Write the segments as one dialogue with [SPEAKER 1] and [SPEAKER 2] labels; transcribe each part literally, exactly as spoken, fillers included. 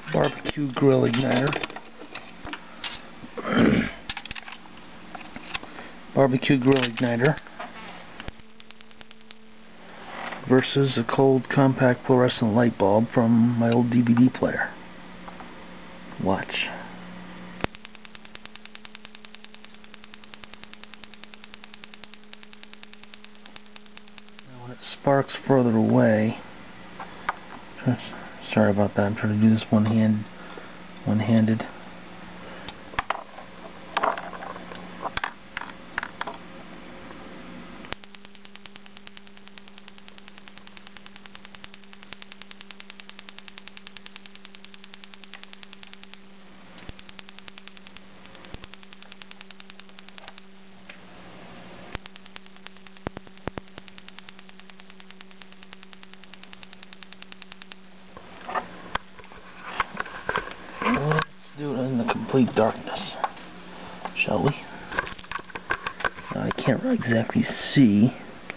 [SPEAKER 1] barbecue grill igniter. Barbecue grill igniter versus a cold compact fluorescent light bulb from my old D V D player. Watch. Now when it sparks further away, sorry about that, I'm trying to do this one hand, one-handed. Let's do it in the complete darkness, shall we? Now, I can't exactly see.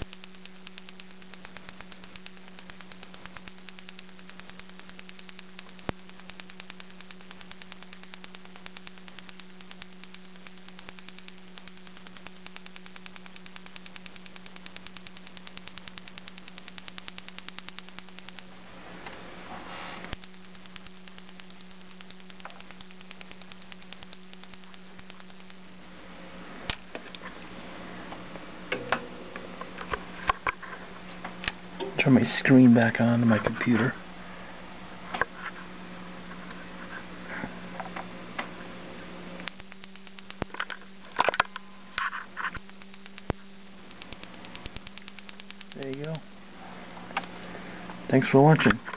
[SPEAKER 1] Turn my screen back on to my computer. There you go. Thanks for watching.